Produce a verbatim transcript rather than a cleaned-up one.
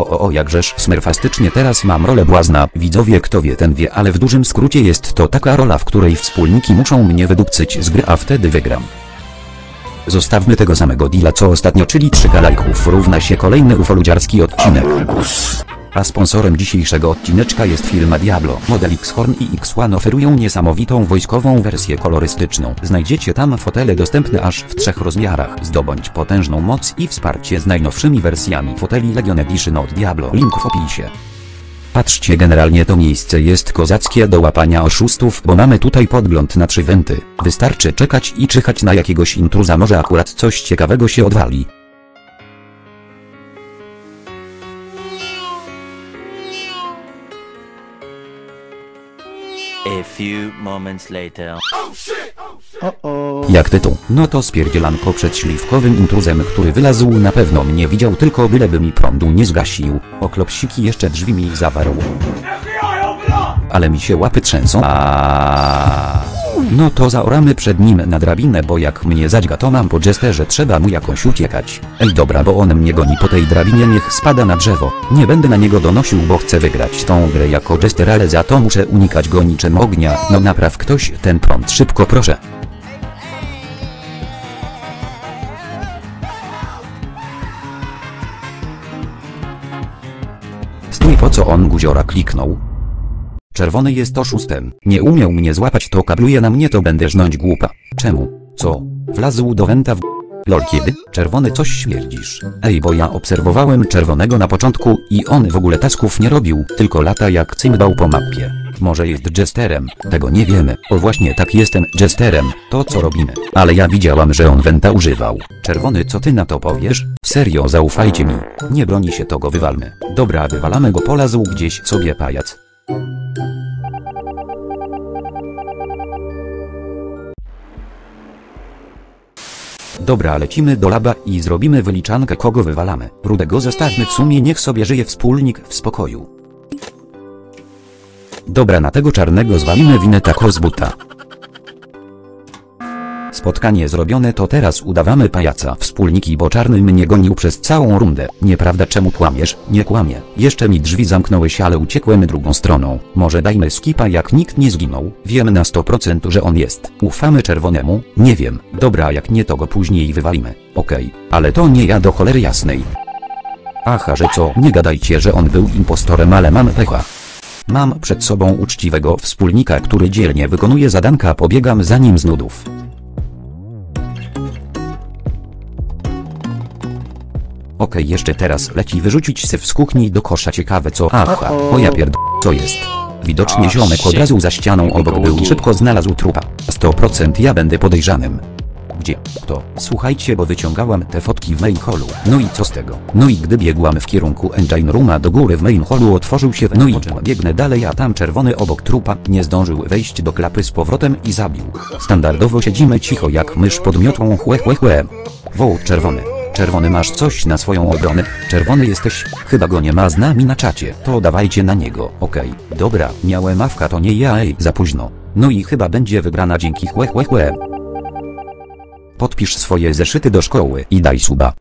O o o jakżeż smerfastycznie teraz mam rolę błazna. Widzowie, kto wie ten wie, ale w dużym skrócie jest to taka rola, w której wspólniki muszą mnie wydupcyć z gry, a wtedy wygram. Zostawmy tego samego deala co ostatnio, czyli trzy ka lajków równa się kolejny ufoludziarski odcinek. A sponsorem dzisiejszego odcineczka jest firma Diablo. Model X-Horn i X-One oferują niesamowitą wojskową wersję kolorystyczną. Znajdziecie tam fotele dostępne aż w trzech rozmiarach. Zdobądź potężną moc i wsparcie z najnowszymi wersjami foteli Legion Edition od Diablo. Link w opisie. Patrzcie, generalnie to miejsce jest kozackie do łapania oszustów, bo mamy tutaj podgląd na trzy wenty. Wystarczy czekać i czyhać na jakiegoś intruza, może akurat coś ciekawego się odwali. A few moments later. Jak tytuł, no to spierdzielanko przed śliwkowym intruzem, który wylazł, na pewno mnie widział, tylko byleby mi prądu nie zgasił. Oklopsiki jeszcze drzwi mi zawarł. Ale mi się łapy trzęsą. Aaaa. No to zaoramy przed nim na drabinę, bo jak mnie zadźga, to mam po jesterze, trzeba mu jakoś uciekać. Ej dobra, bo on mnie goni po tej drabinie, niech spada na drzewo. Nie będę na niego donosił, bo chcę wygrać tą grę jako jester, ale za to muszę unikać go niczym ognia. No napraw ktoś ten prąd szybko, proszę. Stój, po co on guziora kliknął? Czerwony jest oszustem. Nie umiał mnie złapać, to kabluje na mnie, to będę żnąć głupa. Czemu? Co? Wlazł do wenta w... Lol, kiedy? Czerwony, coś śmierdzisz. Ej, bo ja obserwowałem czerwonego na początku i on w ogóle tasków nie robił, tylko lata jak cymbał po mapie. Może jest jesterem, tego nie wiemy. O właśnie, tak, jestem jesterem, to co robimy? Ale ja widziałam, że on wenta używał. Czerwony, co ty na to powiesz? Serio, zaufajcie mi. Nie broni się, to go wywalmy. Dobra, wywalamy go, polazł gdzieś sobie pajac. Dobra, lecimy do laba i zrobimy wyliczankę, kogo wywalamy. Rudego zostawmy, w sumie niech sobie żyje wspólnik w spokoju. Dobra, na tego czarnego zwalimy winę tako z buta. Spotkanie zrobione, to teraz udawamy pajaca. Wspólniki, bo czarny mnie gonił przez całą rundę. Nieprawda, czemu kłamiesz? Nie kłamie. Jeszcze mi drzwi zamknąłeś, ale uciekłem drugą stroną. Może dajmy skipa, jak nikt nie zginął. Wiem na sto procent, że on jest. Ufamy czerwonemu? Nie wiem. Dobra, jak nie, to go później wywalimy. Okej, okay. Ale to nie ja, do cholery jasnej. Aha, że co? Nie gadajcie, że on był impostorem, ale mam pecha. Mam przed sobą uczciwego wspólnika, który dzielnie wykonuje zadanka, pobiegam za nim z nudów. Okej, okay, jeszcze teraz leci wyrzucić syf z kuchni do kosza, ciekawe co? Aha, o ja pierd... co jest? Widocznie ziomek od razu za ścianą obok był i szybko znalazł trupa. sto procent ja będę podejrzanym. Gdzie? Kto? Słuchajcie, bo wyciągałam te fotki w main hallu. No i co z tego? No i gdy biegłam w kierunku engine rooma do góry, w main hallu otworzył się, no i czym biegnę dalej, a tam czerwony obok trupa nie zdążył wejść do klapy z powrotem i zabił. Standardowo siedzimy cicho jak mysz pod miotłą, chłe chłe chłe. Wow, czerwony. Czerwony, masz coś na swoją obronę? Czerwony jesteś? Chyba go nie ma z nami na czacie. To dawajcie na niego. Okej, okay. Dobra, miałem mawka, to nie ja, ej, za późno. No i chyba będzie wybrana dzięki chłe chłe chłe. Podpisz swoje zeszyty do szkoły i daj suba.